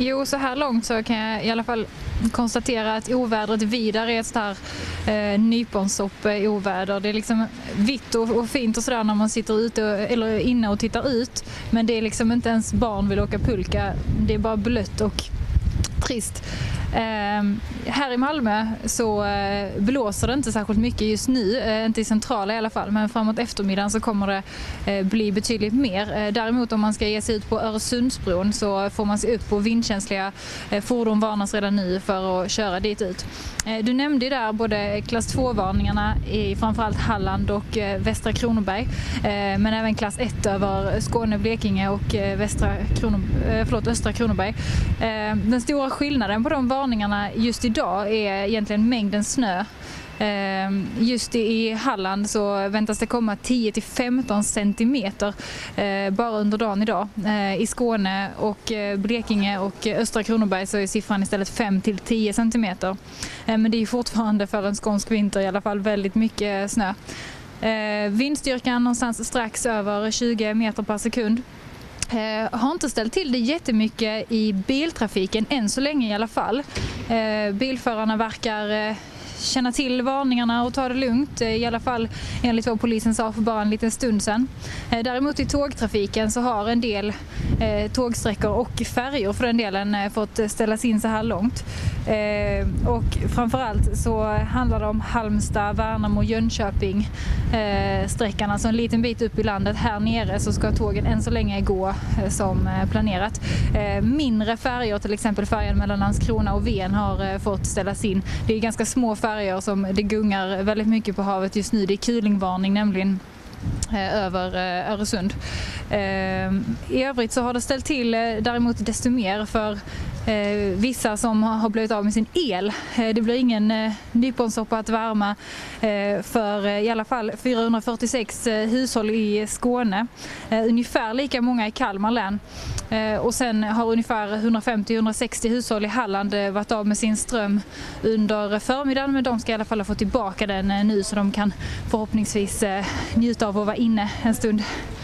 Jo, så här långt så kan jag i alla fall konstatera att ovädret Vidar är ett sånt här nyponsopp oväder. Det är liksom vitt och fint och sådär när man sitter ute eller inne och tittar ut. Men det är liksom inte ens barn vill åka pulka. Det är bara blött och trist. Här i Malmö så blåser det inte särskilt mycket just nu, inte i centrala i alla fall, men framåt eftermiddagen så kommer det bli betydligt mer. Däremot om man ska ge sig ut på Öresundsbron så får man se upp på vindkänsliga fordon, varnas redan nu för att köra dit ut. Du nämnde där både klass 2-varningarna i framförallt Halland och Västra Kronoberg, men även klass 1 över Skåne, Blekinge och Östra Kronoberg. Den stora skillnaden på de varningarna just idag är egentligen mängden snö. Just i Halland så väntas det komma 10-15 centimeter bara under dagen idag. I Skåne och Blekinge och Östra Kronoberg så är siffran istället 5-10 centimeter. Men det är fortfarande för en skånsk vinter i alla fall väldigt mycket snö. Vindstyrkan någonstans strax över 20 meter per sekund. Har inte ställt till det jättemycket i biltrafiken än så länge i alla fall. Bilförarna verkar känna till varningarna och ta det lugnt, i alla fall enligt vad polisen sa för bara en liten stund sedan. Däremot i tågtrafiken så har en del tågsträckor och färjor för den delen fått ställas in så här långt. Och framförallt så handlar det om Halmstad, Värnamo, Jönköping sträckan, alltså en liten bit upp i landet. Här nere så ska tågen än så länge gå som planerat. Mindre färjor, till exempel färjan mellan Landskrona och Ven, har fått ställas in. Det är ganska små färjor som det gungar väldigt mycket på havet just nu. Det är kulingvarning nämligen över Öresund. I övrigt så har det ställt till däremot desto mer för vissa som har blivit av med sin el. Det blir ingen nyponsoppa att värma för i alla fall 446 hushåll i Skåne. Ungefär lika många i Kalmar län. Och sen har ungefär 150-160 hushåll i Halland varit av med sin ström under förmiddagen, men de ska i alla fall ha fått tillbaka den nu så de kan förhoppningsvis njuta av att vara inne en stund.